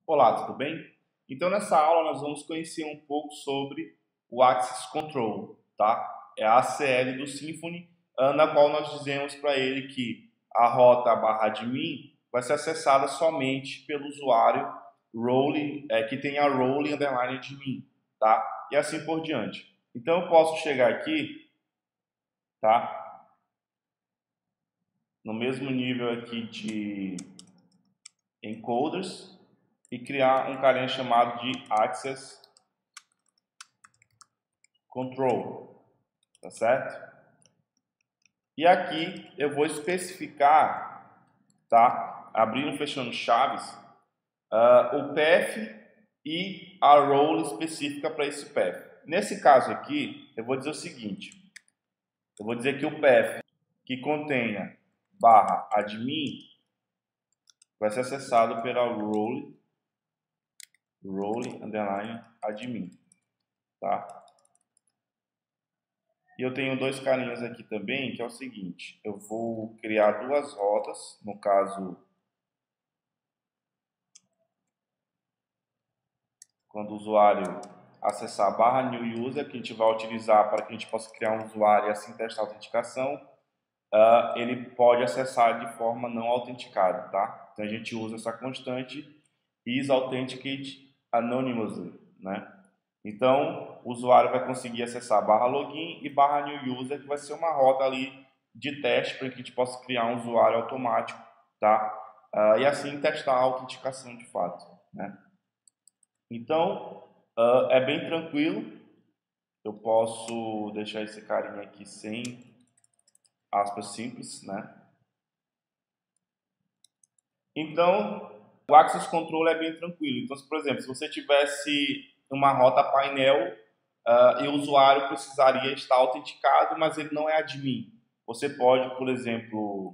Olá, tudo bem? Então nessa aula nós vamos conhecer um pouco sobre o Access Control, tá? É a ACL do Symfony, na qual nós dizemos para ele que a rota /admin vai ser acessada somente pelo usuário role, que tem a role underline admin, tá? E assim por diante. Então eu posso chegar aqui, tá? No mesmo nível aqui de encoders e criar um carinha chamado de Access Control, tá certo? E aqui eu vou especificar, tá? Abrindo e fechando chaves, o path e a role específica para esse path. Nesse caso aqui, eu vou dizer o seguinte: eu vou dizer que o path que contenha /admin vai ser acessado pela role underline admin, tá? E eu tenho dois carinhas aqui também, que é o seguinte: eu vou criar duas rotas, no caso, quando o usuário acessar a /new user, que a gente vai utilizar para que a gente possa criar um usuário e assim testar a autenticação, ele pode acessar de forma não autenticada, tá? Então a gente usa essa constante isAuthenticated anonymously, né? Então, o usuário vai conseguir acessar /login e /new user, que vai ser uma rota ali de teste para que a gente possa criar um usuário automático, tá? E assim testar a autenticação de fato, né? Então, é bem tranquilo. Eu posso deixar esse carinha aqui sem aspas simples, né? Então, o Access Control é bem tranquilo. Então, por exemplo, se você tivesse uma rota painel e o usuário precisaria estar autenticado, mas ele não é admin, você pode, por exemplo,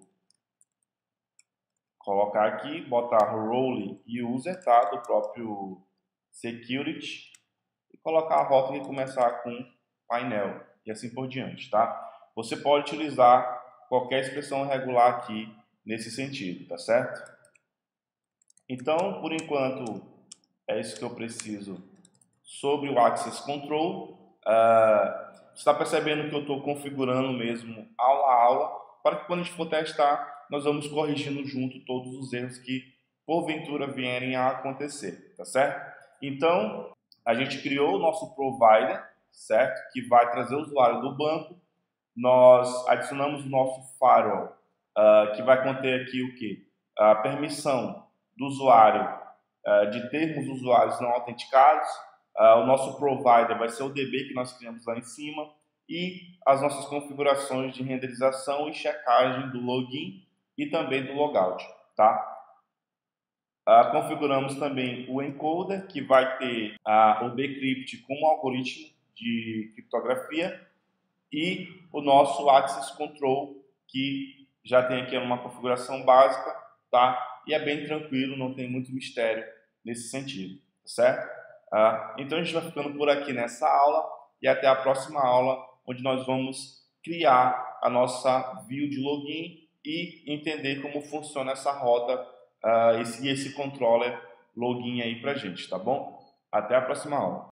colocar aqui, botar role user, tá, do próprio security, e colocar a rota que começar com painel e assim por diante, tá? Você pode utilizar qualquer expressão regular aqui nesse sentido, tá certo? Então, por enquanto, é isso que eu preciso sobre o Access Control. Você está percebendo que eu estou configurando mesmo aula a aula, para que quando a gente for testar, nós vamos corrigindo junto todos os erros que porventura vierem a acontecer, tá certo? Então, a gente criou o nosso provider, certo? Que vai trazer o usuário do banco. Nós adicionamos o nosso firewall, que vai conter aqui o que? A permissão do usuário de termos usuários não autenticados. O nosso provider vai ser o DB que nós criamos lá em cima e as nossas configurações de renderização e checagem do login e também do logout, tá? Configuramos também o encoder, que vai ter o bcrypt como algoritmo de criptografia, e o nosso Access Control, que já tem aqui uma configuração básica, tá? E é bem tranquilo, não tem muito mistério nesse sentido, tá certo? Então a gente vai ficando por aqui nessa aula e até a próxima aula, onde nós vamos criar a nossa view de login e entender como funciona essa rota, esse controller login aí pra gente, tá bom? Até a próxima aula.